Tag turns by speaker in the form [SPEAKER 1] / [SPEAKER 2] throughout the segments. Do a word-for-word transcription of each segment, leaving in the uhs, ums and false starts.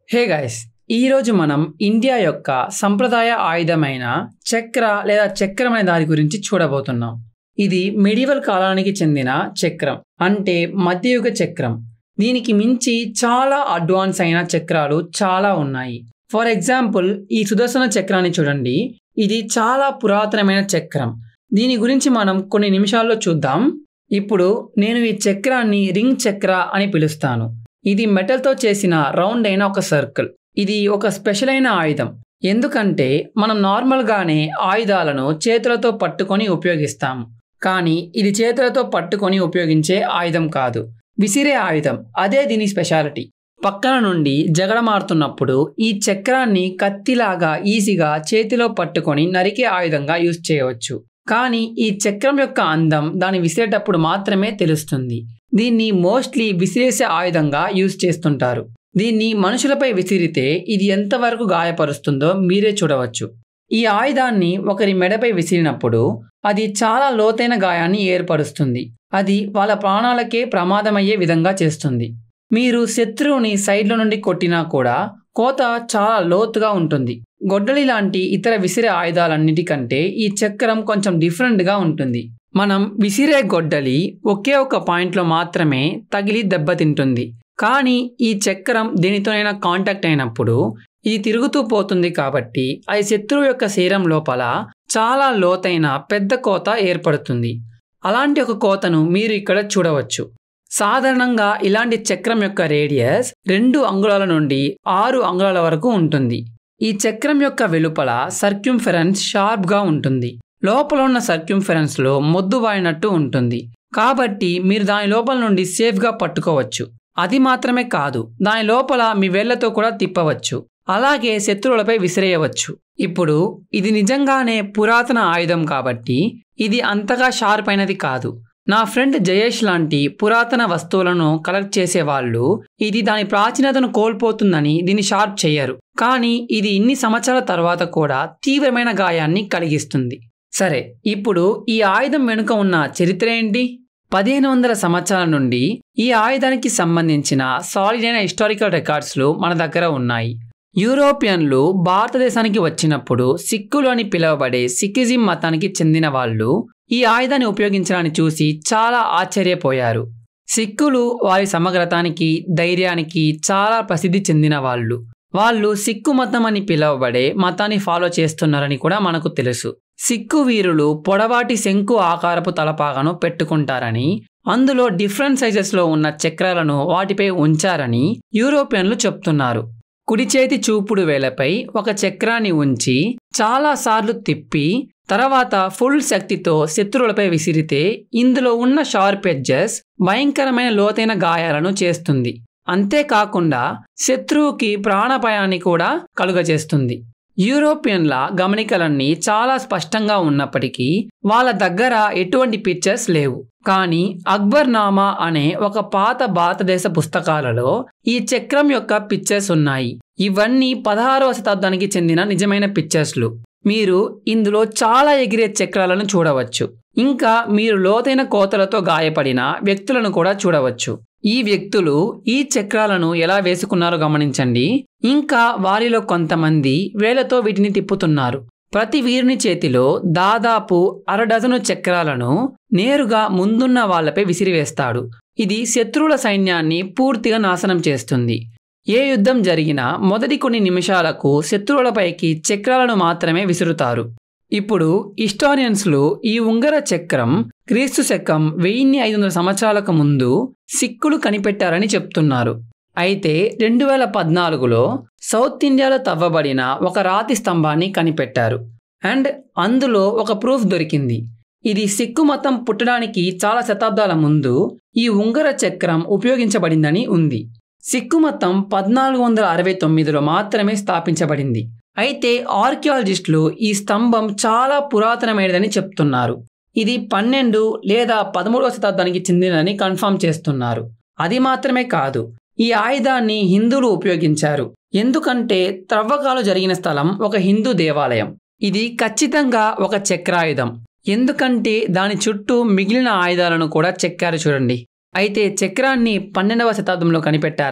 [SPEAKER 1] Hey guys, ఈరోజు మనం India యొక్క సంప్రదాయ ఆయుధమైన చక్ర లేదా చక్రం అనే దాని గురించి చూడబోతున్నాం. ఇది మెడివల్ కాలానికి చెందిన చక్రం, అంటే మధ్యయుగ చక్రం. దీనికి మించి చాలా అడ్వాన్స్ అయిన చక్రాలు చాలా ఉన్నాయి. ఫర్ ఎగ్జాంపుల్, ఈ సుదర్శన చక్రాన్ని చూడండి. ఇది చాలా పురాతనమైన చక్రం. దీని గురించి మనం కొన్ని నిమిషాల్లో చూద్దాం. ఇప్పుడు నేను ఈ చక్రాన్ని రింగ్ చక్ర అని పిలుస్తాను. ఇది మెటల్తో చేసిన రౌండ్ అయిన ఒక సర్కిల్. ఇది ఒక స్పెషల్ అయిన ఆయుధం. ఎందుకంటే మనం నార్మల్గానే ఆయుధాలను చేతులతో పట్టుకొని ఉపయోగిస్తాము. కానీ ఇది చేతులతో పట్టుకొని ఉపయోగించే ఆయుధం కాదు, విసిరే ఆయుధం. అదే దీని స్పెషాలిటీ. పక్కన నుండి జగడమారుతున్నప్పుడు ఈ చక్రాన్ని కత్తిలాగా ఈజీగా చేతిలో పట్టుకొని నరికే ఆయుధంగా యూజ్ చేయవచ్చు. కానీ ఈ చక్రం యొక్క అందం దాన్ని విసిరేటప్పుడు మాత్రమే తెలుస్తుంది. దీన్ని మోస్ట్లీ విసిరేసే ఆయుధంగా యూజ్ చేస్తుంటారు. దీన్ని మనుషులపై విసిరితే ఇది ఎంతవరకు గాయపరుస్తుందో మీరే చూడవచ్చు. ఈ ఆయుధాన్ని ఒకరి మెడపై విసిరినప్పుడు అది చాలా లోతైన గాయాన్ని ఏర్పరుస్తుంది. అది వాళ్ళ ప్రాణాలకే ప్రమాదమయ్యే విధంగా చేస్తుంది. మీరు శత్రువుని సైడ్ల నుండి కొట్టినా కూడా కోత చాలా లోతుగా ఉంటుంది. గొడ్డలి లాంటి ఇతర విసిరే ఆయుధాలన్నిటికంటే ఈ చక్రం కొంచెం డిఫరెంట్గా ఉంటుంది. మనం విసిరే గొడ్డలి ఒకే ఒక పాయింట్లో మాత్రమే తగిలి దెబ్బతింటుంది. కానీ ఈ చక్రం దేనితోనైనా కాంటాక్ట్ అయినప్పుడు ఇది తిరుగుతూ పోతుంది. కాబట్టి అది శత్రువు యొక్క శరీరం లోపల చాలా లోతైన పెద్ద కోత ఏర్పడుతుంది. అలాంటి ఒక కోతను మీరు ఇక్కడ చూడవచ్చు. సాధారణంగా ఇలాంటి చక్రం యొక్క రేడియస్ రెండు అంగుళాల నుండి ఆరు అంగుళాల వరకు ఉంటుంది. ఈ చక్రం యొక్క వెలుపల సర్క్యూంఫెరెన్స్ షార్ప్గా ఉంటుంది. లోపల ఉన్న సర్క్యూంఫెరెన్స్లో మొద్దుబారినట్టు ఉంటుంది. కాబట్టి మీరు దాని లోపల నుండి సేఫ్గా పట్టుకోవచ్చు. అది మాత్రమే కాదు, దాని లోపల మీ వేళ్లతో కూడా తిప్పవచ్చు. అలాగే శత్రువులపై విసిరేయవచ్చు. ఇప్పుడు ఇది నిజంగానే పురాతన ఆయుధం కాబట్టి ఇది అంతగా షార్ప్ అయినది కాదు. నా ఫ్రెండ్ జయేష్ లాంటి పురాతన వస్తువులను కలెక్ట్ చేసే వాళ్ళు ఇది దాని ప్రాచీనతను కోల్పోతుందని దీన్ని షార్ప్ చేయరు. కానీ ఇది ఇన్ని సంవత్సరాల తర్వాత కూడా తీవ్రమైన గాయాన్ని కలిగిస్తుంది. సరే, ఇప్పుడు ఈ ఆయుధం వెనుక ఉన్న చరిత్ర ఏంటి? పదిహేను వందల సంవత్సరాల నుండి ఈ ఆయుధానికి సంబంధించిన సాలిడ్ అయిన హిస్టారికల్ రికార్డ్స్లు మన దగ్గర ఉన్నాయి. యూరోపియన్లు భారతదేశానికి వచ్చినప్పుడు సిక్కులు అని పిలువబడే సిక్కిజం మతానికి చెందిన వాళ్ళు ఈ ఆయుధాన్ని ఉపయోగించడాన్ని చూసి చాలా ఆశ్చర్యపోయారు. సిక్కులు వారి సమగ్రతానికి, ధైర్యానికి చాలా ప్రసిద్ధి చెందిన వాళ్ళు. వాళ్ళు సిక్కు మతం అని పిలువబడే మతాన్ని ఫాలో చేస్తున్నారని కూడా మనకు తెలుసు. సిక్కు వీరులు పొడవాటి శంకు ఆకారపు తలపాగను పెట్టుకుంటారని, అందులో డిఫరెంట్ సైజెస్లో ఉన్న చక్రాలను వాటిపై ఉంచారని యూరోపియన్లు చెప్తున్నారు. కుడి చేతి చూపుడు వేలపై ఒక చక్రాన్ని ఉంచి చాలాసార్లు తిప్పి తర్వాత ఫుల్ శక్తితో శత్రువులపై విసిరితే ఇందులో ఉన్న షార్ప్ ఎడ్జెస్ భయంకరమైన లోతైన గాయాలను చేస్తుంది. అంతేకాకుండా శత్రువుకి ప్రాణాపాయాన్ని కూడా కలుగజేస్తుంది. యూరోపియన్ల గమనికలన్నీ చాలా స్పష్టంగా ఉన్నప్పటికీ వాళ్ళ దగ్గర ఎటువంటి పిక్చర్స్ లేవు. కానీ అక్బర్ నామా అనే ఒక పాత భారతదేశ పుస్తకాలలో ఈ చక్రం యొక్క పిక్చర్స్ ఉన్నాయి. ఇవన్నీ పదహారవ శతాబ్దానికి చెందిన నిజమైన పిక్చర్స్లు. మీరు ఇందులో చాలా ఎగిరే చక్రాలను చూడవచ్చు. ఇంకా మీరు లోతైన కోతలతో గాయపడిన వ్యక్తులను కూడా చూడవచ్చు. ఈ వ్యక్తులు ఈ చక్రాలను ఎలా వేసుకున్నారో గమనించండి. ఇంకా వారిలో కొంతమంది వేలతో వీటిని తిప్పుతున్నారు. ప్రతి వీరుని చేతిలో దాదాపు అర డజను చక్రాలను నేరుగా ముందున్న వాళ్లపై విసిరివేస్తాడు. ఇది శత్రువుల సైన్యాన్ని పూర్తిగా నాశనం చేస్తుంది. ఏ యుద్ధం జరిగినా మొదటి కొన్ని నిమిషాలకు శత్రువులపైకి చక్రాలను మాత్రమే విసురుతారు. ఇప్పుడు హిస్టారియన్స్లు ఈ ఉంగర చక్రం క్రీస్తు శకం వెయ్యిన్ని ఐదు వందల సంవత్సరాలకు ముందు సిక్కులు కనిపెట్టారని చెప్తున్నారు. అయితే రెండు వేల పద్నాలుగులో సౌత్ ఇండియాలో తవ్వబడిన ఒక రాతి స్తంభాన్ని కనిపెట్టారు. అండ్ అందులో ఒక ప్రూఫ్ దొరికింది. ఇది సిక్కు మతం పుట్టడానికి చాలా శతాబ్దాల ముందు ఈ ఉంగర చక్రం ఉపయోగించబడిందని ఉంది. సిక్కు మతం పద్నాలుగు వందల అరవై తొమ్మిదిలో మాత్రమే స్థాపించబడింది. అయితే ఆర్కియాలజిస్టులు ఈ స్తంభం చాలా పురాతనమైనదని చెప్తున్నారు. ఇది పన్నెండు లేదా పదమూడవ శతాబ్దానికి చెందినదని కన్ఫర్మ్ చేస్తున్నారు. అది మాత్రమే కాదు, ఈ ఆయుధాన్ని హిందువులు ఉపయోగించారు. ఎందుకంటే త్రవ్వకాలు జరిగిన స్థలం ఒక హిందూ దేవాలయం. ఇది ఖచ్చితంగా ఒక చక్రాయుధం. ఎందుకంటే దాని చుట్టూ మిగిలిన ఆయుధాలను కూడా చెక్కారు చూడండి. అయితే చక్రాన్ని పన్నెండవ శతాబ్దంలో కనిపెట్టారా?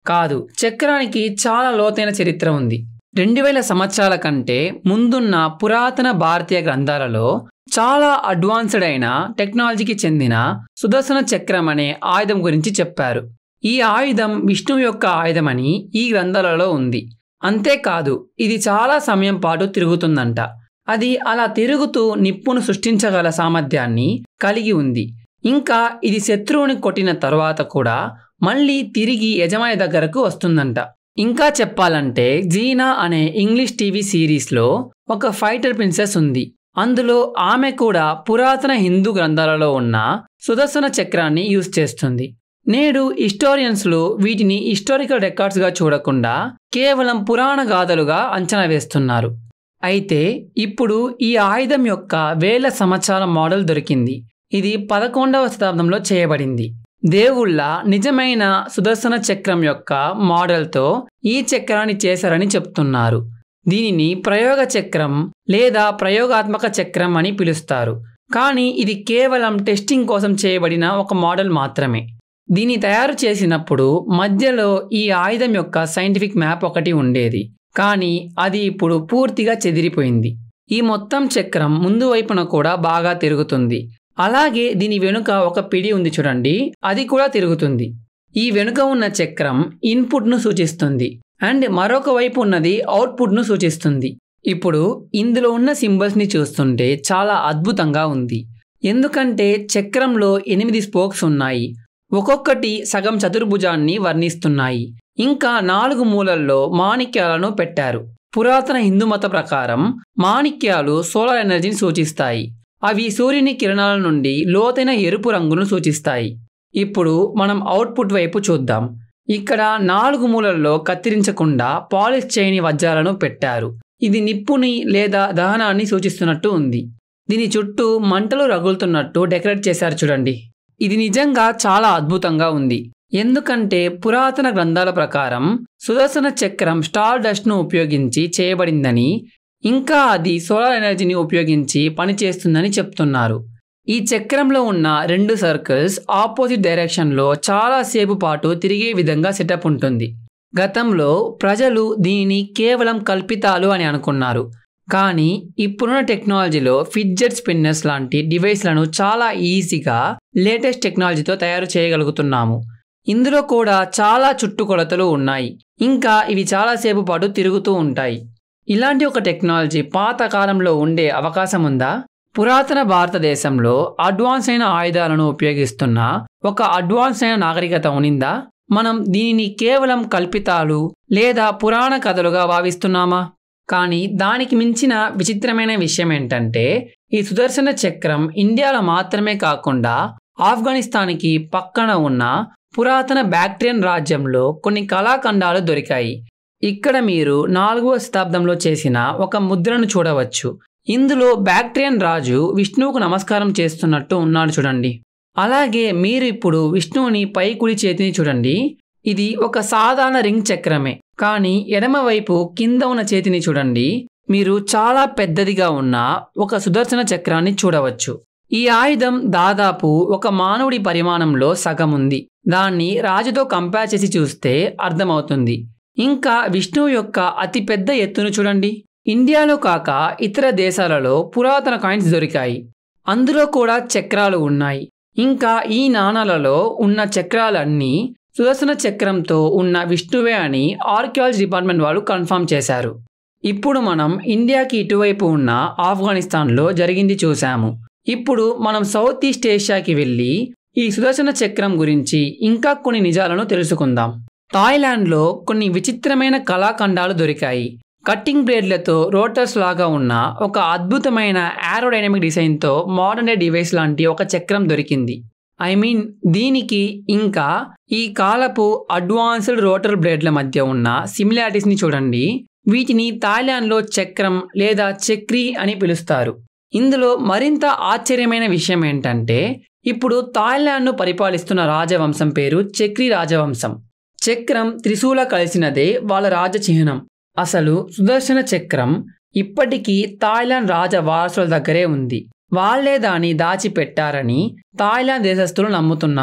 [SPEAKER 1] కాదు, చక్రానికి చాలా లోతైన చరిత్ర ఉంది. రెండు వేల సంవత్సరాల కంటే ముందున్న పురాతన భారతీయ గ్రంథాలలో చాలా అడ్వాన్స్డ్ అయిన టెక్నాలజీకి చెందిన సుదర్శన చక్రం అనే ఆయుధం గురించి చెప్పారు. ఈ ఆయుధం విష్ణువు యొక్క ఆయుధమని ఈ గ్రంథాలలో ఉంది. అంతేకాదు, ఇది చాలా సమయం పాటు తిరుగుతుందంట. అది అలా తిరుగుతూ నిప్పును సృష్టించగల సామర్థ్యాన్ని కలిగి ఉంది. ఇంకా ఇది శత్రువుని కొట్టిన తరువాత కూడా మళ్ళీ తిరిగి యజమాని దగ్గరకు వస్తుందంట. ఇంకా చెప్పాలంటే జీనా అనే ఇంగ్లీష్ టీవీ సిరీస్లో ఒక ఫైటర్ ప్రిన్సెస్ ఉంది. అందులో ఆమె కూడా పురాతన హిందూ గ్రంథాలలో ఉన్న సుదర్శన చక్రాన్ని యూజ్ చేస్తుంది. నేడు హిస్టోరియన్స్లు వీటిని హిస్టారికల్ రికార్డ్స్గా చూడకుండా కేవలం పురాణ గాథలుగా అంచనా వేస్తున్నారు. అయితే ఇప్పుడు ఈ ఆయుధం యొక్క వేల సంవత్సరాల మోడల్ దొరికింది. ఇది పదకొండవ శతాబ్దంలో చేయబడింది. దేవుళ్ళ నిజమైన సుదర్శన చక్రం యొక్క మోడల్తో ఈ చక్రాన్ని చేశారని చెప్తున్నారు. దీనిని ప్రయోగ చక్రం లేదా ప్రయోగాత్మక చక్రం అని పిలుస్తారు. కానీ ఇది కేవలం టెస్టింగ్ కోసం చేయబడిన ఒక మోడల్ మాత్రమే. దీన్ని తయారు చేసినప్పుడు మధ్యలో ఈ ఆయుధం యొక్క సైంటిఫిక్ మ్యాప్ ఒకటి ఉండేది. కానీ అది ఇప్పుడు పూర్తిగా చెదిరిపోయింది. ఈ మొత్తం చక్రం ముందు వైపున కూడా బాగా తిరుగుతుంది. అలాగే దీని వెనుక ఒక పిడి ఉంది చూడండి, అది కూడా తిరుగుతుంది. ఈ వెనుక ఉన్న చక్రం ఇన్పుట్ను సూచిస్తుంది అండ్ మరొక వైపు ఉన్నది అవుట్పుట్ను సూచిస్తుంది. ఇప్పుడు ఇందులో ఉన్న సింబల్స్ని చూస్తుంటే చాలా అద్భుతంగా ఉంది. ఎందుకంటే చక్రంలో ఎనిమిది స్పోక్స్ ఉన్నాయి. ఒక్కొక్కటి సగం చతుర్భుజాన్ని వర్ణిస్తున్నాయి. ఇంకా నాలుగు మూలల్లో మాణిక్యాలను పెట్టారు. పురాతన హిందూ మత ప్రకారం మాణిక్యాలు సోలార్ ఎనర్జీని సూచిస్తాయి. అవి సూర్యుని కిరణాల నుండి లోతైన ఎరుపు రంగును సూచిస్తాయి. ఇప్పుడు మనం అవుట్పుట్ వైపు చూద్దాం. ఇక్కడ నాలుగు మూలల్లో కత్తిరించకుండా పాలిష్ చేయని వజ్రాలను పెట్టారు. ఇది నిప్పుని లేదా దహనాన్ని సూచిస్తున్నట్టు ఉంది. దీని చుట్టూ మంటలు రగులుతున్నట్టు డెకరేట్ చేశారు చూడండి. ఇది నిజంగా చాలా అద్భుతంగా ఉంది. ఎందుకంటే పురాతన గ్రంథాల ప్రకారం సుదర్శన చక్రం స్టార్ డస్ట్ను ఉపయోగించి చేయబడిందని, ఇంకా అది సోలార్ ఎనర్జీని ఉపయోగించి పనిచేస్తుందని చెప్తున్నారు. ఈ చక్రంలో ఉన్న రెండు సర్కిల్స్ ఆపోజిట్ డైరెక్షన్లో చాలాసేపు పాటు తిరిగే విధంగా సెటప్ ఉంటుంది. గతంలో ప్రజలు దీనిని కేవలం కల్పితాలు అని అనుకున్నారు. కానీ ఇప్పుడున్న టెక్నాలజీలో ఫిడ్జెట్ స్పిన్నర్స్ లాంటి డివైస్లను చాలా ఈజీగా లేటెస్ట్ టెక్నాలజీతో తయారు చేయగలుగుతున్నాము. ఇందులో కూడా చాలా చుట్టుకొలతలు ఉన్నాయి. ఇంకా ఇవి చాలాసేపు పాటు తిరుగుతూ ఉంటాయి. ఇలాంటి ఒక టెక్నాలజీ పాత కాలంలో ఉండే అవకాశం ఉందా? పురాతన భారతదేశంలో అడ్వాన్స్ అయిన ఆయుధాలను ఉపయోగిస్తున్న ఒక అడ్వాన్స్ అయిన నాగరికత ఉనిందా? మనం దీనిని కేవలం కల్పితాలు లేదా పురాణ కథలుగా భావిస్తున్నామా? కానీ దానికి మించిన విచిత్రమైన విషయం ఏంటంటే, ఈ సుదర్శన చక్రం ఇండియాలో మాత్రమే కాకుండా ఆఫ్ఘనిస్తాన్కి పక్కన ఉన్న పురాతన బ్యాక్ట్రియన్ రాజ్యంలో కొన్ని కళాఖండాలు దొరికాయి. ఇక్కడ మీరు నాలుగవ శతాబ్దంలో చేసిన ఒక ముద్రను చూడవచ్చు. ఇందులో బ్యాక్ట్రియన్ రాజు విష్ణువుకు నమస్కారం చేస్తున్నట్టు ఉన్నాడు చూడండి. అలాగే మీరు ఇప్పుడు విష్ణువుని పై కుడి చేతిని చూడండి. ఇది ఒక సాధారణ రింగ్ చక్రమే. కానీ ఎడమవైపు కింద ఉన్న చేతిని చూడండి. మీరు చాలా పెద్దదిగా ఉన్న ఒక సుదర్శన చక్రాన్ని చూడవచ్చు. ఈ ఆయుధం దాదాపు ఒక మానవుడి పరిమాణంలో సగం ఉంది. దాన్ని రాజుతో కంపేర్ చేసి చూస్తే అర్థమవుతుంది. ఇంకా విష్ణువు యొక్క అతిపెద్ద ఎత్తును చూడండి. ఇండియాలో కాక ఇతర దేశాలలో పురాతన కాయిన్స్ దొరికాయి. అందులో కూడా చక్రాలు ఉన్నాయి. ఇంకా ఈ నాణాలలో ఉన్న చక్రాలన్నీ సుదర్శన చక్రంతో ఉన్న విష్ణువే అని ఆర్కియాలజీ డిపార్ట్మెంట్ వాళ్ళు కన్ఫర్మ్ చేశారు. ఇప్పుడు మనం ఇండియాకి ఇటువైపు ఉన్న ఆఫ్ఘనిస్తాన్లో జరిగింది చూసాము. ఇప్పుడు మనం సౌత్ ఈస్ట్ ఏషియాకి వెళ్ళి ఈ సుదర్శన చక్రం గురించి ఇంకా కొన్ని నిజాలను తెలుసుకుందాం. థాయిలాండ్లో కొన్ని విచిత్రమైన కళాఖండాలు దొరికాయి. కట్టింగ్ బ్లేడ్లతో రోటర్స్ లాగా ఉన్న ఒక అద్భుతమైన ఏరోడైనమిక్ డిజైన్తో మోడర్న్ డే డివైస్ లాంటి ఒక చక్రం దొరికింది. ఐ మీన్ దీనికి ఇంకా ఈ కాలపు అడ్వాన్స్డ్ రోటర్ బ్లేడ్ల మధ్య ఉన్న సిమిలారిటీస్ని చూడండి. వీటిని థాయిలాండ్లో చక్రం లేదా చక్రీ అని పిలుస్తారు. ఇందులో మరింత ఆశ్చర్యమైన విషయం ఏంటంటే, ఇప్పుడు థాయిలాండ్ను పరిపాలిస్తున్న రాజవంశం పేరు చక్రీ రాజవంశం. చక్రం త్రిశూల కలిసినదే వాళ్ళ రాజ చిహ్నం. అసలు సుదర్శన చక్రం ఇప్పటికీ థాయిలాండ్ రాజ వారసుల దగ్గరే ఉంది. వాళ్లే దాన్ని దాచిపెట్టారని థాయిలాండ్ దేశస్థులు నమ్ముతున్నారు.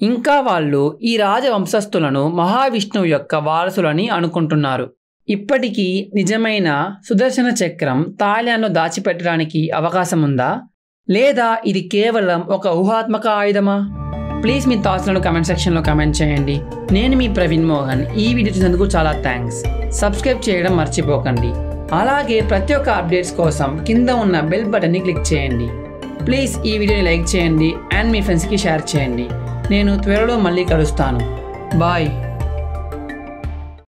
[SPEAKER 1] ఇంకా వాళ్ళు ఈ రాజవంశస్థులను మహావిష్ణువు యొక్క వారసులని అనుకుంటున్నారు. ఇప్పటికీ నిజమైన సుదర్శన చక్రం తాయిలాండ్లో దాచిపెట్టడానికి అవకాశం ఉందా, లేదా ఇది కేవలం ఒక ఊహాత్మక ఆయుధమా? ప్లీజ్ మీ థాట్స్లను కమెంట్ సెక్షన్లో కమెంట్ చేయండి. నేను మీ ప్రవీణ్ మోహన్. ఈ వీడియో చూసినందుకు చాలా థ్యాంక్స్. సబ్స్క్రైబ్ చేయడం మర్చిపోకండి. అలాగే ప్రతి ఒక్క అప్డేట్స్ కోసం కింద ఉన్న బెల్ బటన్ని క్లిక్ చేయండి. ప్లీజ్ ఈ వీడియోని లైక్ చేయండి అండ్ మీ ఫ్రెండ్స్కి షేర్ చేయండి. నేను త్వరలో మళ్ళీ కలుస్తాను. బాయ్.